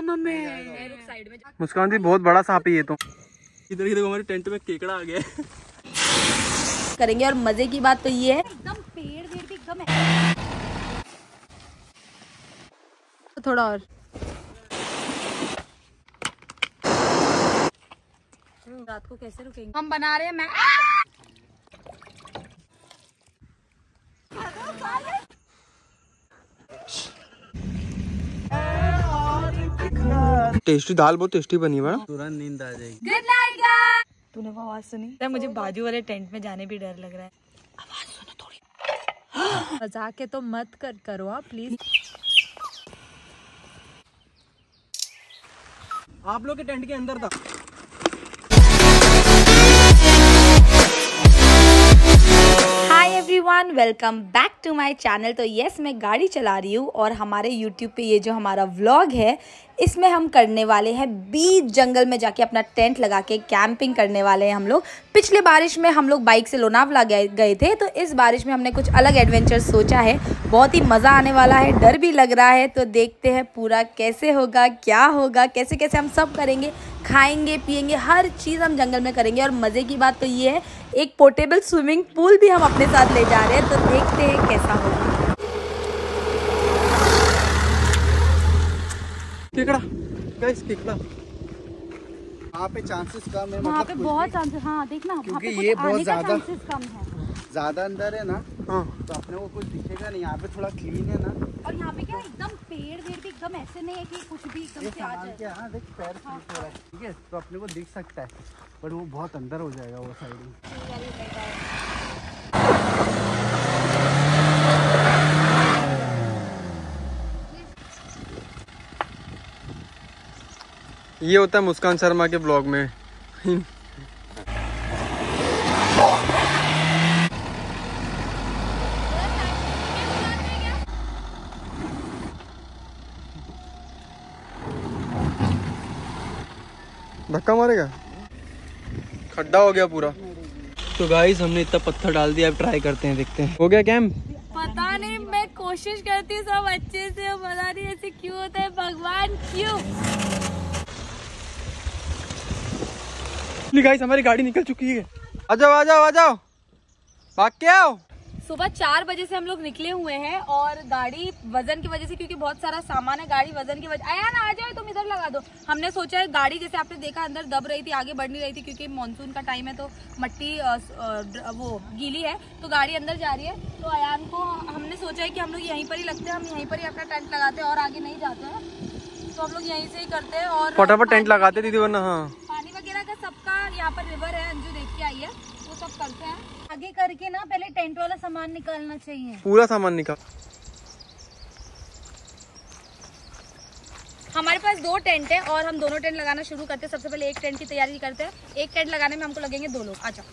Side में। मुस्कान जी बहुत बड़ा सांप है ये तो। इधर ही देखो हमारे टेंट में केकड़ा आ गया करेंगे। और मजे की बात तो ये है एकदम पेड़ भी एकदम है। थोड़ा और रात को कैसे रुकेंगे हम बना रहे हैं। मैं टेस्टी दाल बहुत टेस्टी बनी है। तुरंत नींद आ जाएगी। Good night. तूने वो आवाज सुनी? मुझे बाजू वाले टेंट में जाने भी डर लग रहा है। आवाज सुनो थोड़ी। मजाक है तो मत करो आप प्लीज। आप लोग के टेंट के अंदर था। Hi everyone, welcome back to my channel. तो यस, मैं गाड़ी चला रही हूँ और हमारे यूट्यूब पे ये जो हमारा व्लॉग है इसमें हम करने वाले हैं बीच जंगल में जाके अपना टेंट लगा के कैंपिंग करने वाले हैं हम लोग। पिछले बारिश में हम लोग बाइक से लोनावला गए थे, तो इस बारिश में हमने कुछ अलग एडवेंचर सोचा है। बहुत ही मज़ा आने वाला है, डर भी लग रहा है। तो देखते हैं पूरा कैसे होगा, क्या होगा, कैसे कैसे हम सब करेंगे। खाएंगे पिएंगे, हर चीज़ हम जंगल में करेंगे। और मज़े की बात तो ये है एक पोर्टेबल स्विमिंग पूल भी हम अपने साथ ले जा रहे हैं। तो देखते हैं कैसा होगा। केकड़ा गाइस, केकड़ा वहाँ पे चांसेस कम है। वहाँ पे बहुत चांसेस, हाँ देखना, क्योंकि ये बहुत ज्यादा कम है। ज्यादा अंदर है ना, हाँ। तो अपने को कुछ दिखेगा नहीं। यहाँ पे थोड़ा क्लीन है ना। और यहाँ पे क्या एकदम पेड़ भी एकदम ऐसे नहीं है कि कुछ भी एकदम से आ जाए। हाँ देख, पैर स्लिप हो रहा है, ठीक है, तो अपने को दिख सकता है, पर वो बहुत अंदर हो जाएगा वो साइड में। ये होता है मुस्कान शर्मा के ब्लॉग में। धक्का मारेगा, खड्डा हो गया पूरा। तो गाइस हमने इतना पत्थर डाल दिया, अब ट्राई करते हैं, देखते हैं हो गया कैंप। पता नहीं, मैं कोशिश करती हूँ सब अच्छे से, पता नहीं ऐसे क्यों होता है, भगवान क्यों। गाइस हमारी गाड़ी निकल चुकी है। आ जाओ आ जाओ आ जाओ, भाग के आओ। सुबह 4 बजे से हम लोग निकले हुए हैं और गाड़ी वजन की वजह से, क्योंकि बहुत सारा सामान है, गाड़ी वजन की वजह। आया ना, आ जाओ, तुम इधर लगा दो। हमने सोचा है गाड़ी, जैसे आपने देखा अंदर दब रही थी, आगे बढ़ नहीं रही थी, क्योंकि मानसून का टाइम है तो मट्टी वो गीली है, तो गाड़ी अंदर जा रही है। तो अयान को हमने सोचा है कि हम लोग यहीं पर ही लगते हैं, हम यहीं पर ही अपना टेंट लगाते हैं और आगे नहीं जाते हैं, तो हम लोग यहीं से ही करते हैं। और फटाफट टेंट लगाते दीदी, वरना हाँ पानी वगैरह का सबका यहाँ पर रिवर है, अंजू देख के आई है, वो सब करते हैं। आगे करके ना पहले टेंट वाला सामान निकालना चाहिए, पूरा सामान निकाल। हमारे पास 2 टेंट है और हम दोनों टेंट लगाना शुरू करते हैं। सबसे पहले एक टेंट की तैयारी करते हैं। एक टेंट लगाने में हमको लगेंगे 2 लोग। अच्छा,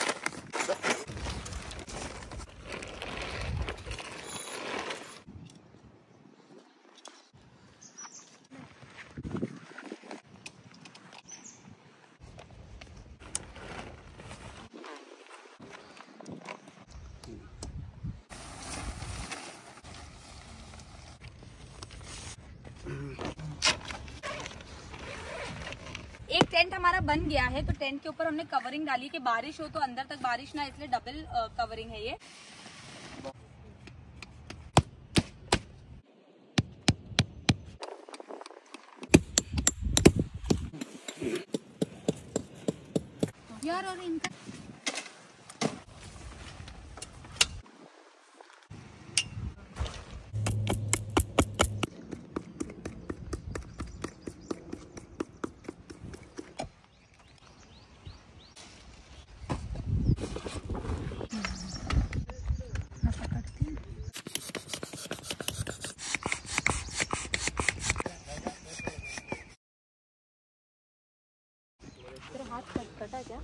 एक टेंट हमारा बन गया है। तो टेंट के ऊपर हमने कवरिंग डाली कि बारिश हो तो अंदर तक बारिश ना, इसलिए डबल कवरिंग है ये। यार और इनका हाथ कटा क्या?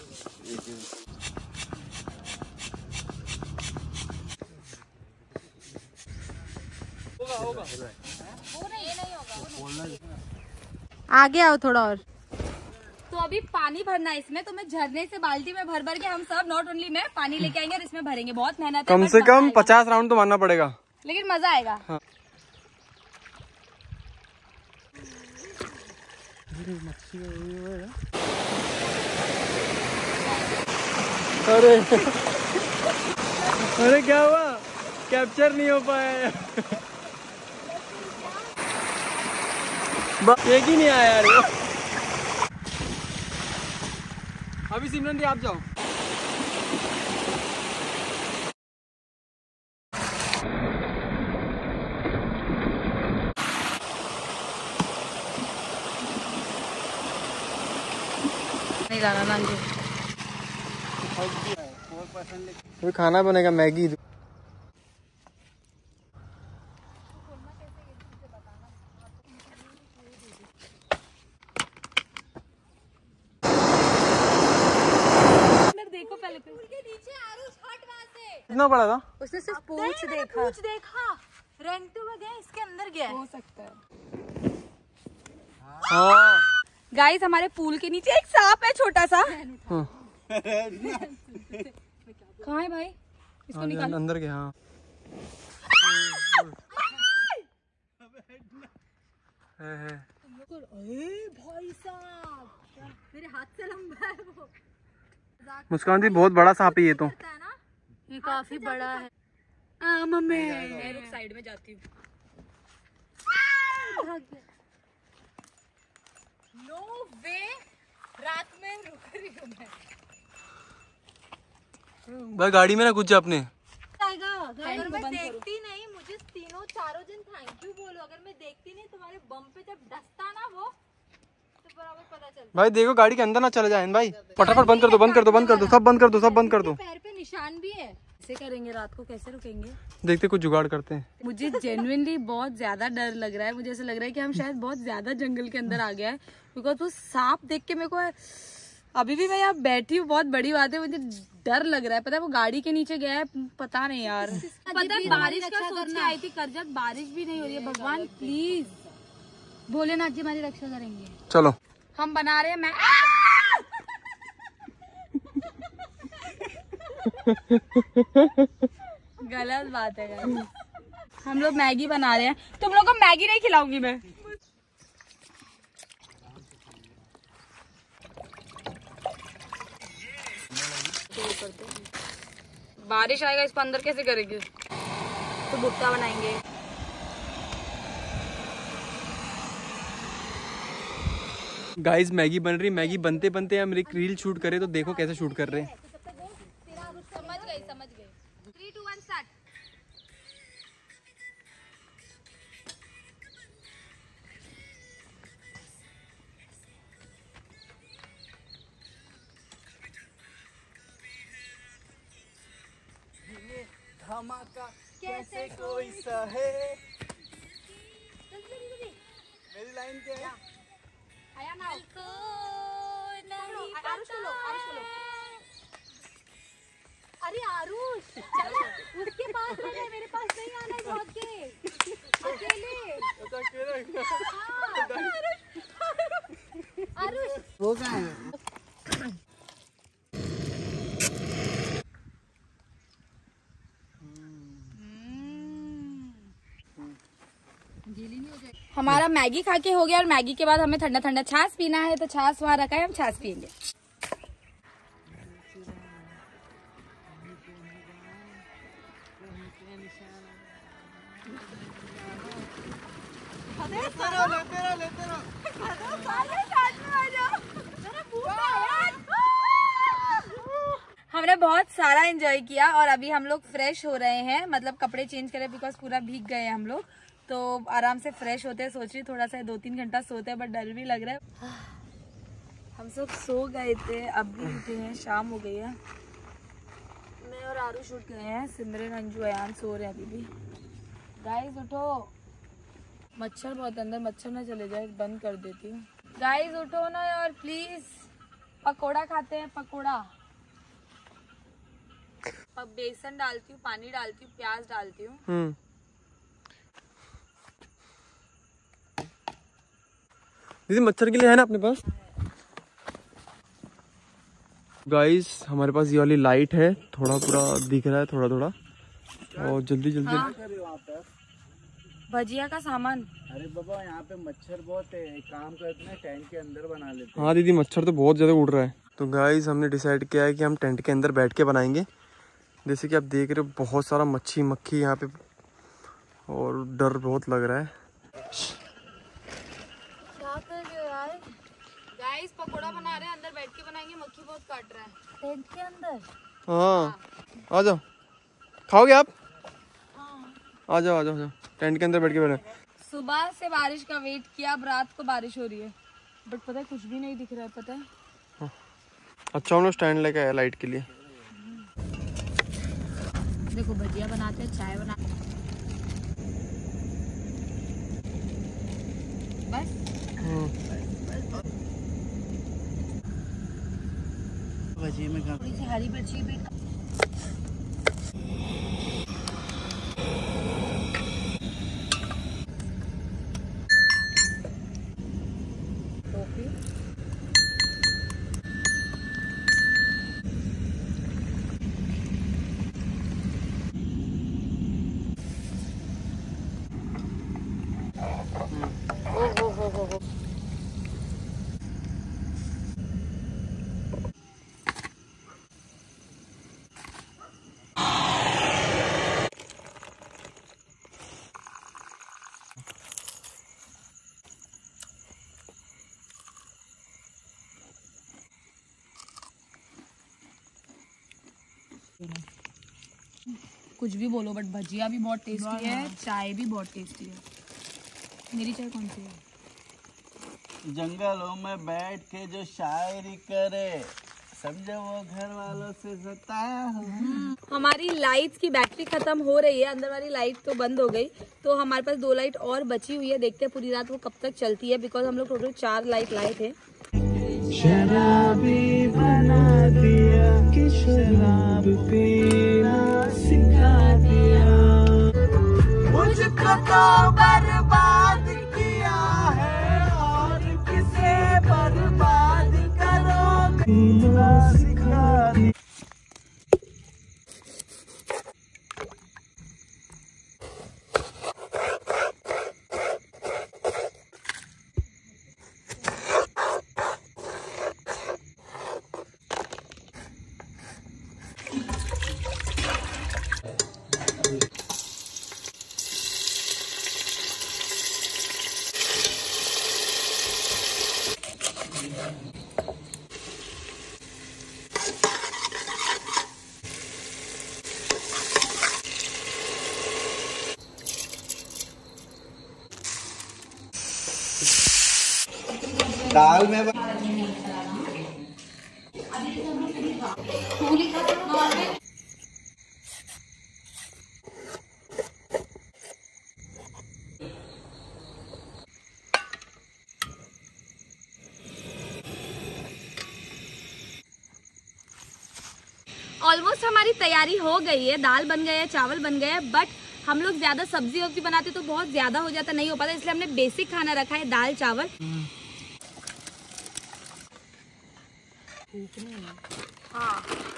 होगा ये नहीं होगा। आगे आओ थोड़ा और। तो अभी पानी भरना है इसमें, तो मैं झरने से बाल्टी में भर भर के हम सब, नॉट ओनली मैं, पानी लेके आएंगे और इसमें भरेंगे। बहुत मेहनत है, कम से कम 50 राउंड तो मारना पड़ेगा, लेकिन मजा आएगा। हाँ। अरे अरे क्या हुआ, कैप्चर नहीं हो पाया। एक ही नहीं आया यार वो। अभी सिमरन दी आप जाओ। नहीं जाना नानी। कोई खाना बनेगा, मैगी। देखो पहले पूल के नीचे आरुष हट वहां से। कितना बड़ा था? उसने सिर्फ पूछ देखा। रेंटू में गया, इसके अंदर गया हो सकता है। हाँ गाइस हमारे पूल के नीचे एक सांप है छोटा सा। हाँ। कहाँ है भाई? इसको निकाल। अंदर गया। हाँ भाई साहब मेरे हाथ से लंबा है वो। मुस्कान दी बहुत बड़ा सांप है ये तो। ये काफी बड़ा है। मम्मी मैं रुक साइड में जाती हूँ। नो वे, रात में रुक रही हूँ मैं। भाई गाड़ी में ना कुछ अपने। अगर मैं देखती नहीं, मुझे तीनों चारों दिन थैंक यू बोलो। अगर मैं देखती नहीं तुम्हारे बम पे जब डसता ना वो, तो बराबर पता चलता। भाई देखो गाड़ी के अंदर ना चले जाए भाई। फटाफट बंद कर दो, बंद कर दो, बंद कर दो, सब बंद कर दो, सब बंद कर दो। पैर पे निशान भी है। कैसे करेंगे रात को, कैसे रुकेंगे? देखते कुछ जुगाड़ करते हैं। मुझे जेन्युइनली बहुत ज्यादा डर लग रहा है। मुझे ऐसा लग रहा है कि हम शायद बहुत ज्यादा जंगल के अंदर आ गया है। बिकॉज वो सांप देख के मेरे को, अभी भी मैं यहाँ बैठी हूँ, बहुत बड़ी बात है, मुझे डर लग रहा है। पता है वो गाड़ी के नीचे गया है, पता नहीं यार। पता है बारिश का सोच के आई थी करजत, बारिश भी नहीं हो रही है। भगवान प्लीज, भोलेनाथ जी हमारी रक्षा करेंगे। चलो हम बना रहे हैं मैं गलत बात है यार। हम लोग मैगी बना रहे हैं। तुम लोग को मैगी नहीं खिलाऊंगी मैं। बारिश आएगा, इसको अंदर कैसे करेंगे? तो भुट्टा बनाएंगे। गाइस मैगी बन रही। मैगी बनते बनते हम एक रील शूट करें तो देखो कैसे शूट कर रहे हैं। समझ गई 3 2 1 स्टार्ट। धमाका कैसे कोई सहे। मेरी लाइन क्या है? आया ना आरुष को लो। अरे आरुष चलो, उसके पास है, मेरे पास नहीं आना है भाग के अकेले। आरुष वो कहाँ है? हमारा मैगी खा के हो गया और मैगी के बाद हमें ठंडा ठंडा छाछ पीना है, तो छाछ वहाँ रखा है, हम छाछ पियेंगे। हमने बहुत सारा एंजॉय किया और अभी हम लोग फ्रेश हो रहे हैं, मतलब कपड़े चेंज करें बिकॉज पूरा भीग गए हैं हम लोग, तो आराम से फ्रेश होते हैं। सोच रही थोड़ा सा 2-3 घंटा सोते हैं, बट डर भी लग रहा है। हम सब सो गए थे, अब भी उठे हैं, शाम हो गई है। मैं और आरुष उठ गए हैं, सिमरन अंजू अयान सो रहे हैं अभी भी। गाइस उठो, मच्छर बहुत अंदर, मच्छर ना चले जाए, बंद कर देती हूँ। गाइस उठो ना यार प्लीज, पकोड़ा खाते हैं, पकोड़ा। अब बेसन डालती हूँ, पानी डालती हूँ, प्याज डालती हूँ। दीदी मच्छर के लिए है ना अपने पास? गाइस हमारे पास ये वाली लाइट है, थोड़ा पूरा दिख रहा है थोड़ा थोड़ा, और जल्दी जल्दी भजिया का सामान। अरे बाबा यहाँ पे मच्छर बहुत है, एक काम करते हैं टेंट के अंदर बना लेते हैं। हाँ दीदी, मच्छर तो बहुत ज़्यादा उड़ रहा है। तो गाइस हमने डिसाइड किया है कि हम टेंट के अंदर बैठ के बनाएंगे। जैसे कि आप देख रहे हो बहुत सारा मच्छी मक्खी यहाँ पे, और डर बहुत लग रहा है। क्या कर रहे हो यार? गाइस पकोड़ा बना रहे हैं, अंदर बैठ के बनाएंगे, मक्खी बहुत काट रहा है टेंट के अंदर। हाँ आ जाओ, खाओगे आप? आ जाओ आ जाओ आ जाओ, टेंट के अंदर बैठ के बैठे। सुबह से बारिश का वेट किया, अब रात को बारिश हो रही है, बट पता है कुछ भी नहीं दिख रहा है, पता है। अच्छा हम लोग स्टैंड लेके आए लाइट के लिए। देखो भजिया बनाते हैं, चाय बनाते हैं, बस। भजिए में थोड़ी सी हरी मिर्ची भी। हो। कुछ भी बोलो बट भजिया भी बहुत टेस्टी है, चाय भी बहुत टेस्टी है। मेरी चाय कौन सी है? जंगलों में बैठ के जो शायरी करे, समझो वो घर वालों से सताया हो। हमारी लाइट्स की बैटरी खत्म हो रही है, अंदर वाली लाइट तो बंद हो गई, तो हमारे पास 2 लाइट और बची हुई है। देखते हैं पूरी रात वो कब तक चलती है, बिकॉज हम लोग टोटल 4 लाइट लाए थे। शराबी बना दिया कि शराब पीना सिखा दिया, मुझको तो बर्बाद किया है और किसे बर्बाद करोगे, पीना सिखा दिया। दाल में ऑलमोस्ट हमारी तैयारी हो गई है, दाल बन गया है, चावल बन गया है, बट हम लोग ज्यादा सब्जी वब्जी बनाते तो बहुत ज्यादा हो जाता, नहीं हो पाता, इसलिए हमने बेसिक खाना रखा है, दाल चावल। हाँ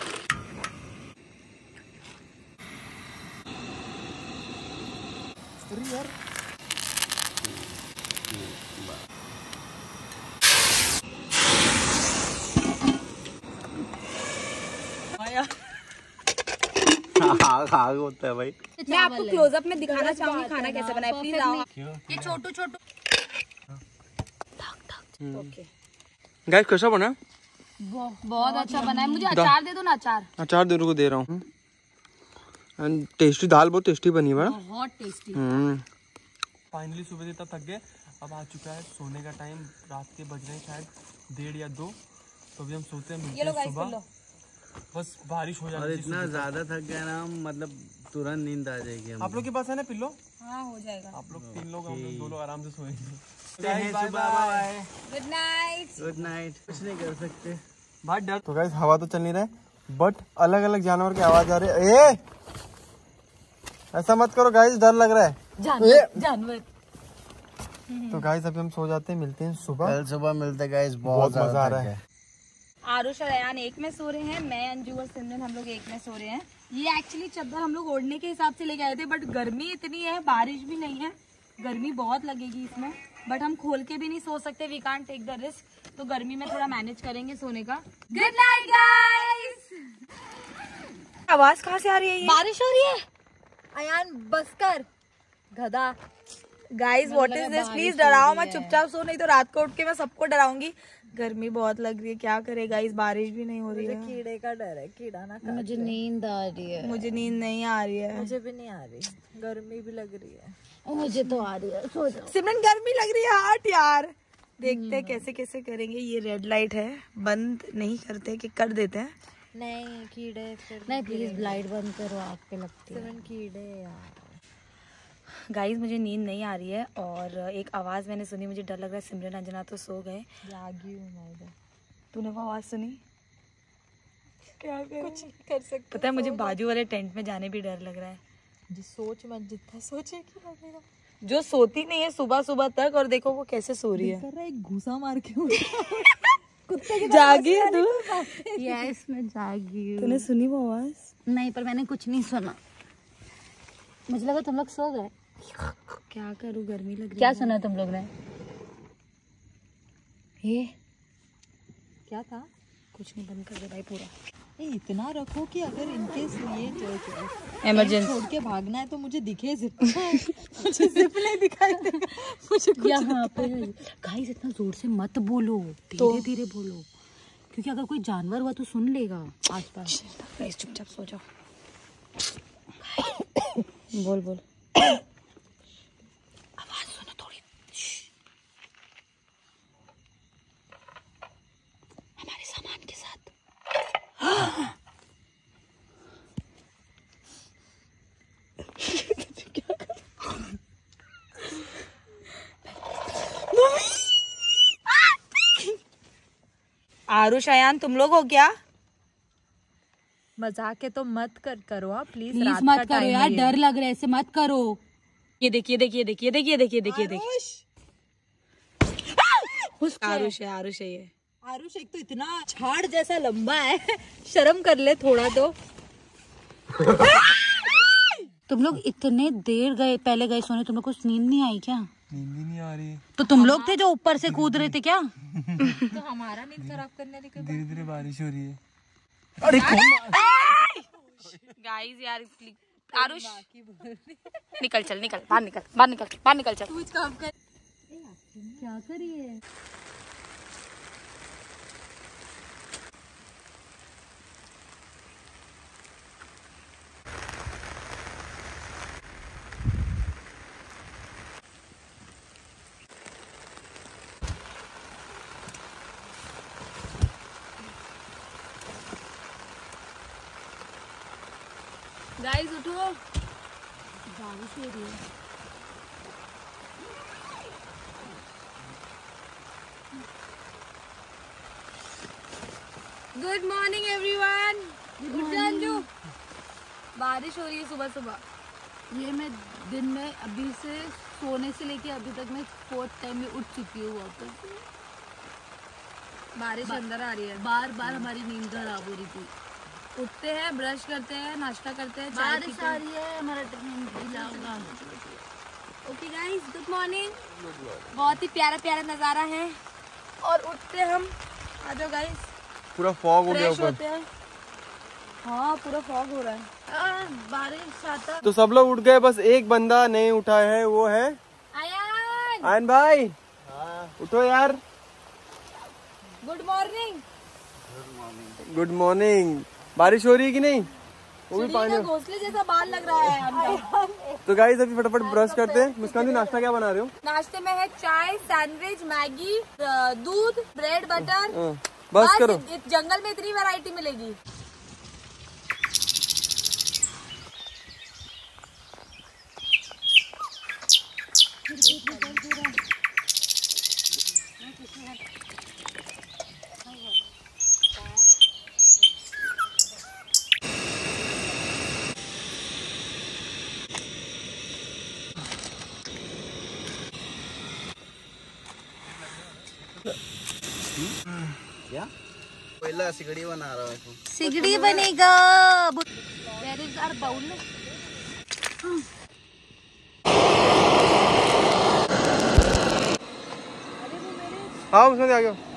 आग होता है भाई। मैं आपको क्लोजअप में दिखाना चाहूंगी खाना कैसे बनाए, प्लीज आओ। ये छोटू छोटू। ओके गाइस कैसा बना? बहुत अच्छा बना है। मुझे अचार दे दो ना, अचार दे रहा हूँ। एंड टेस्टी, दाल बहुत टेस्टी बनी है, बहुत टेस्टी। फाइनली सुबह से इतना थक गए, अब आ चुका है सोने का टाइम, रात के बज रहे हैं शायद 1:30 या 2, तो अभी हम सोते हैं मिलते हैं सुबह। बस बारिश हो जाएगी, इतना ज्यादा थक गया ना हम, मतलब तुरंत नींद आ जाएगी। आप लोग के पास है ना पिल्लो? हाँ हो जाएगा। आप लोग 3 लोग, हम लोग 2 लोग आराम से सोएंगे। Bye bye, good night. Good night. कुछ नहीं कर सकते बहुत डर। तो गाइस हवा तो चल नहीं रहा है, बट अलग अलग जानवर की आवाज आ रही है। ऐसा मत करो गाइस, डर लग रहा है। जानवर। तो गाइस अभी हम सो जाते हैं, मिलते हैं सुबह। कल सुबह मिलते गाइस, बहुत मजा आ रहा है। आरुष और अयान एक में सो रहे हैं, मैं, अंजू और सिमरन हम लोग एक में सो रहे हैं। ये एक्चुअली चादर हम लोग ओढ़ने के हिसाब से लेके आए थे, बट गर्मी इतनी है, बारिश भी नहीं है, गर्मी बहुत लगेगी इसमें, बट हम खोल के भी नहीं सो सकते, we can't take the risk. तो गर्मी में थोड़ा मैनेज करेंगे सोने का। Good night guys. आवाज कहाँ से आ रही है? ये बारिश हो रही है। अयान बस कर गधा। Guys what is this? Please डराओ मत, चुपचाप सो, नहीं तो रात को उठ के मैं सबको डराऊंगी। गर्मी बहुत लग रही है, क्या करे गाइस, बारिश भी नहीं हो रही है। कीड़े का डर है, कीड़ा ना खा। मुझे नींद आ रही है। मुझे नींद नहीं आ रही है। मुझे भी नहीं आ रही, गर्मी भी लग रही है। मुझे तो आ रही है, सो जाओ। सिमरन गर्मी लग रही है हाट यार। देखते कैसे कैसे करेंगे। ये रेड लाइट है, बंद नहीं करते कि कर देते हैं? नहीं कीड़े फिर नहीं प्लीज लाइट बंद करो, आग पे लगती है। कीड़े यार। गाइस मुझे नींद नहीं आ रही है और एक आवाज मैंने सुनी, मुझे डर लग रहा है। सिमरन अंजना तो सो गए, जागी हूँ मैं। तूने वो आवाज सुनी? क्या कुछ कर सकते। पता है मुझे बाजू वाले टेंट में जाने भी डर लग रहा है। जी सोच मत, जितना सोचे कि लगेगा। जो सोती नहीं है सुबह सुबह तक, और देखो वो कैसे सो रही है। कर रहा है एक घुसा मार के कुत्ते की जागी है तू? यस मैं जागी हूँ। तूने सुनी वो आवाज? नहीं पर मैंने कुछ नहीं सुना, मुझे लगा तुम लोग सो गए। क्या करूँ, गर्मी लग रही क्या है। सुना तुम लोग ने? ये क्या था? कुछ नहीं, बंद कर दे भाई पूरा। इतना रखो कि अगर इनके ये इमरजेंसी छोड़ के भागना है तो मुझे दिखे जिप। मुझे जिप नहीं दिखाई दे, मुझे कुछ यहाँ पे गाइस इतना जोर से मत बोलो, धीरे धीरे बोलो, क्योंकि अगर कोई जानवर हुआ तो सुन लेगा आसपास। गाइस चुपचाप सो जाओ। बोल बोल, आवाज सुनो थोड़ी। हमारे सामान के साथ आरुष अयान तुम लोग हो क्या? मजाक है तो मत करो आप प्लीज। प्लीज मत करो यार, डर लग रहा है, ऐसे मत करो। ये देखिए देखिए देखिए देखिए देखिए देखिए देखिए, आरुष है, आरुष है ये। आरुष एक तो इतना झाड़ जैसा लंबा है, शर्म कर ले थोड़ा तो। तुम लोग इतने देर गए पहले गए सोने, तुम लोग को नींद नहीं आई क्या? नींद ही नहीं आ रही। तो तुम लोग थे जो ऊपर से कूद रहे थे क्या? तो हमारा नींद खराब करने लगे। धीरे धीरे बारिश हो रही है। अरे गाइस यार आरुष निकल, चल निकल, बाहर निकल, बाहर निकल, बाहर निकल, चल। कुछ काम कर। क्या करिए? गाइस उठो, बारिश हो रही है। Good morning everyone. Good Anju. बारिश हो रही है सुबह सुबह। ये मैं दिन में अभी से सोने से लेके अभी तक मैं 4th टाइम में उठ चुकी हूँ वापस। बारिश अंदर आ रही है, बार बार हमारी नींद खराब हो रही थी। उठते हैं, ब्रश करते हैं, नाश्ता करते हैं, चाय पीते हैं। बारिश आ रही है, हमारा नींद ढीला होगा। Okay guys good morning. बहुत ही प्यारा प्यारा नज़ारा है और उठते हम। आ जाओ गाइस, पूरा फॉग हो गया फ्रेश ऊपर। होते हैं। हाँ पूरा फॉग हो रहा है, बारिश आता। तो सब लोग उठ गए, बस एक बंदा नहीं उठा है, वो है आयान। आयन भाई। उठो यार। Good morning. Good morning. बारिश हो रही है कि नहीं? वो भी पानी। घोंसले जैसा बाल लग रहा है हमका। तो गाइस अभी फटाफट ब्रश करते हैं। मुस्कान जी नाश्ता क्या बना रहे हो? नाश्ते में है चाय, सैंडविच, मैगी, दूध, ब्रेड, बटर। बस करो। जंगल में इतनी वैरायटी मिलेगी। क्या पहला सिगड़ी बना रहा हूँ। सिगड़ी बनेगा। Where is our bowl? आओ उसमें आ गया।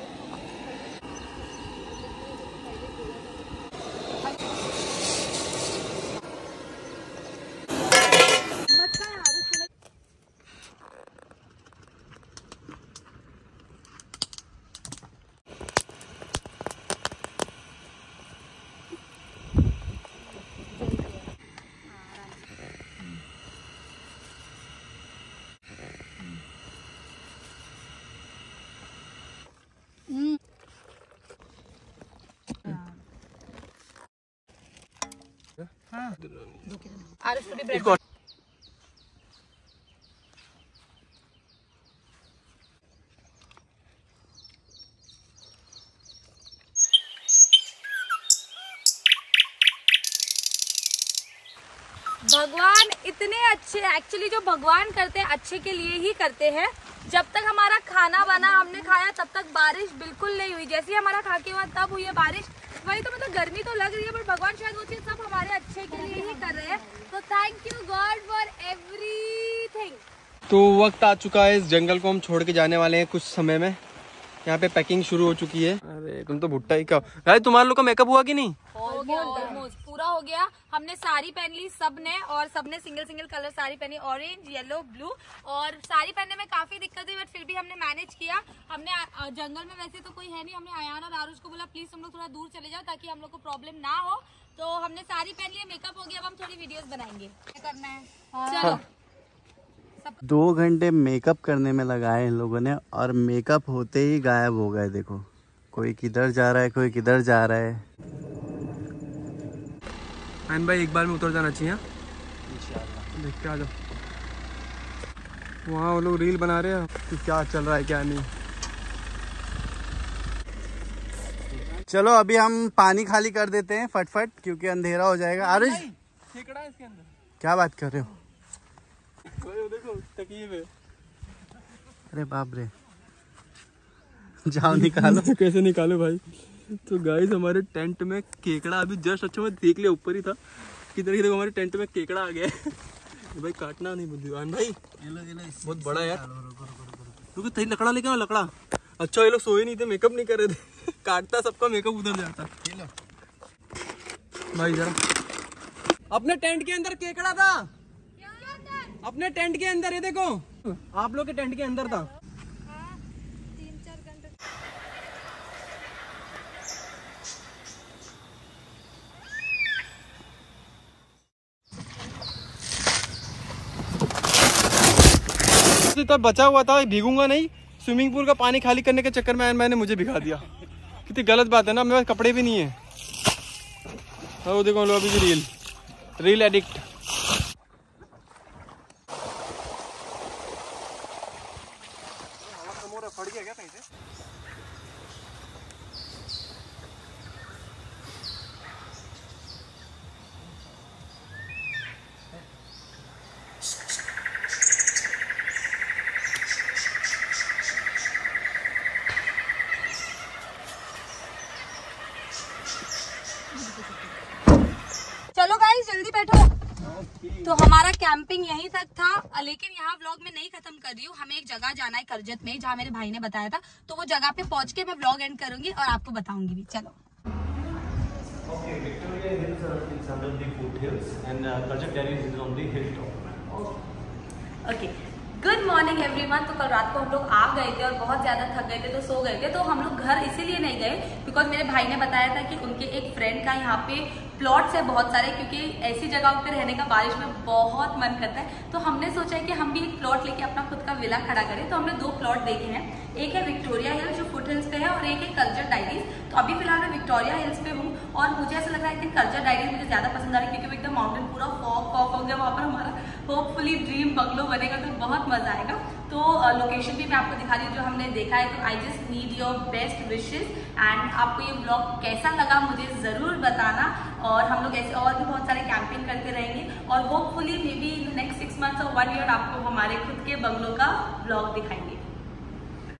भगवान इतने अच्छे, एक्चुअली जो भगवान करते हैं अच्छे के लिए ही करते हैं। जब तक हमारा खाना बना हमने खाया तब तक बारिश बिल्कुल नहीं हुई, जैसे ही हमारा खा के हुआ तब हुई है बारिश। वही तो मतलब गर्मी तो लग रही है, पर भगवान शायद वो चीज सब हमारे अच्छे के लिए ही कर रहे हैं। तो thank you God for everything. तो वक्त आ चुका है, इस जंगल को हम छोड़ के जाने वाले हैं कुछ समय में। यहाँ पे पैकिंग शुरू हो चुकी है। अरे तुम तो भुट्टा ही का भाई, तुम्हारे लोग का मेकअप हुआ कि नहीं? हो गया, ऑलमोस्ट पूरा हो गया। हमने साड़ी पहन ली सबने, और सबने सिंगल सिंगल कलर साड़ी पहनी, ऑरेंज, येलो, ब्लू। और साड़ी पहनने में काफी दिक्कत हुई, बट फिर भी हमने मैनेज किया। हमने जंगल में वैसे तो कोई है नहीं, हमने अयान और आरुष को बोला प्लीज तुम लोग थोड़ा दूर चले जाओ ताकि हम लोग को प्रॉब्लम ना हो। तो हमने साड़ी पहन ली, मेकअप हो गया, अब हम थोड़ी वीडियोस बनाएंगे। क्या करना है? चलो। 2 घंटे मेकअप करने में लगाए इन लोगों ने, और मेकअप होते ही गायब हो गए। देखो कोई किधर जा रहा है, कोई किधर जा रहा है। आयन भाई एक बार में उतर जाना चाहिए। देख के आ जाओ, वहाँ वो लोग रील बना रहे हैं कि क्या चल रहा है क्या नहीं। चलो अभी हम पानी खाली कर देते हैं फटफट, क्योंकि अंधेरा हो जाएगा। आरुष खेकड़ा है इसके अंदर। क्या बात कर रहे हो? देखो तकिए पे। अरे बाप रे, जाओ निकालो। कैसे निकालो भाई? तो गाइस हमारे टेंट में केकड़ा अभी जस्ट अच्छा मैं देख लिया, ऊपर ही था। किधर देखो हमारे टेंट में केकड़ा आ गया है। भाई काटना नहीं बुद्धिमान भाई, बहुत बड़ा यार। क्योंकि तेरी लकड़ा लेके आओ, लकड़ा। अच्छा ये लोग सोए नहीं थे, मेकअप नहीं कर रहे थे। काटता सबका मेकअप उधर जाता भाई। जरा अपने टेंट के अंदर केकड़ा था, अपने टेंट के अंदर। ये देखो आप लोग के टेंट के अंदर था। तब बचा हुआ था, भीगूंगा नहीं। स्विमिंग पूल का पानी खाली करने के चक्कर में मैंने मुझे भिगा दिया। कितनी गलत बात है ना, मेरे पास कपड़े भी नहीं है। वो देखो लो अभी भी रील एडिक्ट। फट गया क्या कहीं से? चलो गाइस जल्दी बैठो। तो हमारा कैंपिंग यहीं तक था, लेकिन यहाँ व्लॉग में नहीं खत्म कर रही हूँ। हमें एक जगह जाना है करजत में, जहाँ मेरे भाई ने बताया था। तो वो जगह पे पहुंच के मैं व्लॉग एंड करूंगी और आपको बताऊंगी भी। चलो। Okay, good morning everyone. तो कल रात को हम लोग आ गए थे और बहुत ज्यादा थक गए थे, तो सो गए थे। तो हम लोग घर इसीलिए नहीं गए बिकॉज मेरे भाई ने बताया था कि उनके एक फ्रेंड का यहाँ पे प्लॉट्स है बहुत सारे, क्योंकि ऐसी जगह पे रहने का बारिश में बहुत मन करता है। तो हमने सोचा है कि हम भी एक प्लॉट लेके अपना खुद का विला खड़ा करें। तो हमने 2 प्लॉट देखे हैं, एक है विक्टोरिया हिल्स जो फुट हिल्स पे है, और एक है कल्चर डायरीज। तो अभी फिलहाल मैं विक्टोरिया हिल्स पे हूँ, और मुझे ऐसा लग रहा है कि कल्चर डायरीज मुझे ज्यादा पसंद आ रही है, क्योंकि एकदम माउंटेन पूरा फॉग हो गया वहाँ पर। हमारा होपफुली ड्रीम बंगलो बनेगा, तो बहुत मजा आएगा। तो लोकेशन भी मैं आपको दिखा रही हूँ जो हमने देखा है। तो I just need your best wishes. And आपको ये ब्लॉग कैसा लगा मुझे जरूर बताना, और हम लोग ऐसे और भी बहुत सारे कैंपिंग करते रहेंगे, और hopefully maybe next 6 months और 1 ईयर आपको हमारे खुद के बंगलों का ब्लॉग दिखाएंगे।